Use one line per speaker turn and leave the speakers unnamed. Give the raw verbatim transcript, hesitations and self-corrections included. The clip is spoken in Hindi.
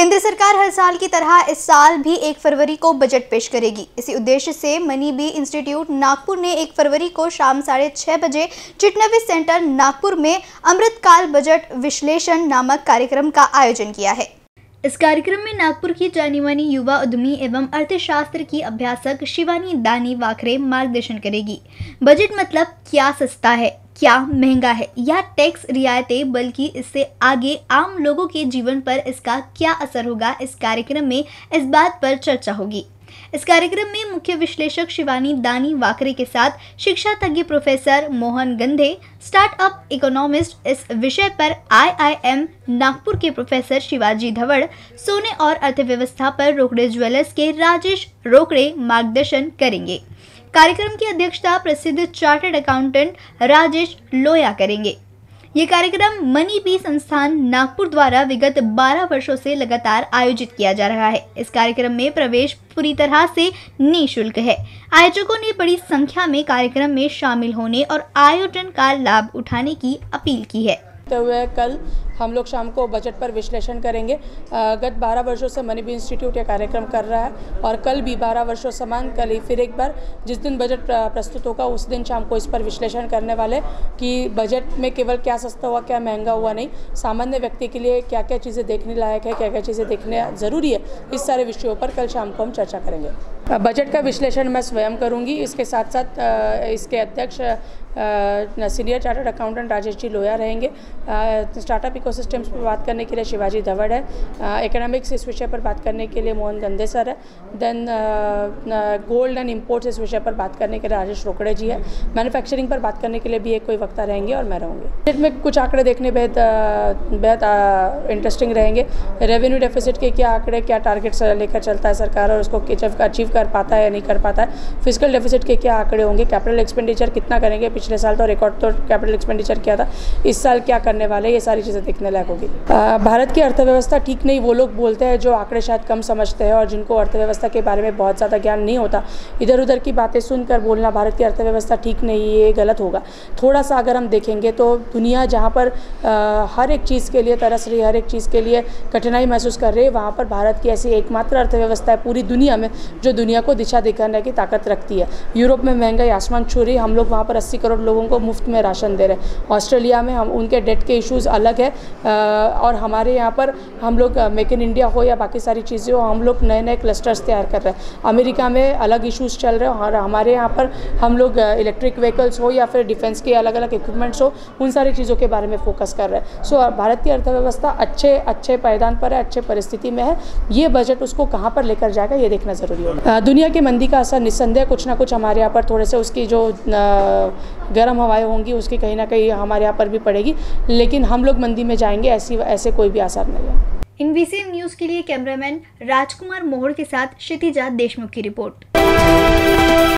केंद्र सरकार हर साल की तरह इस साल भी एक फरवरी को बजट पेश करेगी। इसी उद्देश्य से मनी बी इंस्टीट्यूट नागपुर ने एक फरवरी को शाम साढ़े छह बजे चिटनवी सेंटर नागपुर में अमृतकाल बजट विश्लेषण नामक कार्यक्रम का आयोजन किया है। इस कार्यक्रम में नागपुर की जानी मानी युवा उद्यमी एवं अर्थशास्त्र की अभ्यासक शिवानी दानी वाकरे मार्गदर्शन करेगी। बजट मतलब क्या सस्ता है, क्या महंगा है या टैक्स रियायतें, बल्कि इससे आगे आम लोगों के जीवन पर इसका क्या असर होगा, इस कार्यक्रम में इस बात पर चर्चा होगी। इस कार्यक्रम में मुख्य विश्लेषक शिवानी दानी वाकरे के साथ शिक्षा तज्ञ professor Mohan Gandhe, startup economist इस विषय पर आई आई एम नागपुर के प्रोफेसर शिवाजी धवड़, सोने और अर्थव्यवस्था पर रोकड़े ज्वेलर्स के राजेश रोकड़े मार्गदर्शन करेंगे। कार्यक्रम की अध्यक्षता प्रसिद्ध चार्टर्ड अकाउंटेंट राजेश लोया करेंगे। ये कार्यक्रम मनी बी संस्थान नागपुर द्वारा विगत बारह वर्षों से लगातार आयोजित किया जा रहा है। इस कार्यक्रम में प्रवेश पूरी तरह से निःशुल्क है। आयोजकों ने बड़ी संख्या में कार्यक्रम में शामिल होने और आयोजन का लाभ उठाने की अपील की है।
हुए कल हम लोग शाम को बजट पर विश्लेषण करेंगे। गत बारह वर्षों से मनी बी इंस्टीट्यूट ये कार्यक्रम कर रहा है और कल भी बारह वर्षों समान कल ही फिर एक बार जिस दिन बजट प्रस्तुत होगा उस दिन शाम को इस पर विश्लेषण करने वाले कि बजट में केवल क्या सस्ता हुआ क्या महंगा हुआ नहीं, सामान्य व्यक्ति के लिए क्या क्या चीज़ें देखने लायक है, क्या क्या चीज़ें देखने ज़रूरी है, इस सारे विषयों पर कल शाम को हम चर्चा करेंगे। बजट का विश्लेषण मैं स्वयं करूँगी। इसके साथ साथ इसके अध्यक्ष senior chartered accountant Rajesh ji Loya रहेंगे। स्टार्टअप इकोसिस्टम्स पर बात करने के लिए शिवाजी धवड़ है। इकोनॉमिक्स इस विषय पर बात करने के लिए मोहन गंधे सर है। देन गोल्ड एंड इम्पोर्ट्स इस विषय पर बात करने के लिए राजेश रोकड़े जी है। मैन्युफैक्चरिंग पर बात करने के लिए भी एक कोई वक्ता रहेंगे और मैं रहूँगी। बजट में कुछ आंकड़े देखने बेहद बेहद इंटरेस्टिंग रहेंगे। रेवेन्यू डेफिसिट के क्या आंकड़े, क्या टारगेट्स लेकर चलता है सरकार और उसको अचीव कर पाता है या नहीं कर पाता है। फिजिकल डेफिसिट के क्या आंकड़े होंगे, कैपिटल एक्सपेंडिचर कितना करेंगे, पिछले साल तो रिकॉर्ड तो कैपिटल एक्सपेंडिचर किया था, इस साल क्या करने वाले, ये सारी चीज़ें देखने लायक होगी। भारत की अर्थव्यवस्था ठीक नहीं वो लोग बोलते हैं जो आंकड़े शायद कम समझते हैं और जिनको अर्थव्यवस्था के बारे में बहुत ज़्यादा ज्ञान नहीं होता। इधर उधर की बातें सुनकर बोलना भारत की अर्थव्यवस्था ठीक नहीं है, ये गलत होगा। थोड़ा सा अगर हम देखेंगे तो दुनिया जहाँ पर आ, हर एक चीज़ के लिए तरस रही, हर एक चीज़ के लिए कठिनाई महसूस कर रही है, वहाँ पर भारत की ऐसी एकमात्र अर्थव्यवस्था है पूरी दुनिया में जो दुनिया को दिशा दिखाने की ताकत रखती है। यूरोप में महंगाई आसमान छू रही, हम लोग वहाँ पर अस्सी करोड़ लोगों को मुफ्त में राशन दे रहे हैं। ऑस्ट्रेलिया में हम उनके डेट के इश्यूज़ अलग है और हमारे यहाँ पर हम लोग मेक इन इंडिया हो या बाकी सारी चीज़ें हो, हम लोग नए नए क्लस्टर्स तैयार कर रहे हैं। अमेरिका में अलग इश्यूज़ चल रहे हैं और हमारे यहाँ पर हम लोग इलेक्ट्रिक व्हीकल्स हो या फिर डिफेंस के अलग अलग इक्विपमेंट्स हो, उन सारी चीज़ों के बारे में फोकस कर रहे हैं। सो भारत की अर्थव्यवस्था अच्छे अच्छे पायदान पर है, अच्छे परिस्थिति में है। ये बजट उसको कहाँ पर लेकर जाएगा ये देखना ज़रूरी होगा। दुनिया की मंदी का असर निस्संदेह कुछ ना कुछ हमारे यहाँ पर थोड़े से उसकी जो गर्म हवाएं होंगी उसकी कहीं ना कहीं हमारे यहाँ पर भी पड़ेगी, लेकिन हम लोग मंदी में जाएंगे ऐसी ऐसे कोई भी आसार नहीं है।
इन वी सी न्यूज़ के लिए कैमरामैन राजकुमार मोहड़ के साथ क्षितिजा देशमुख की रिपोर्ट।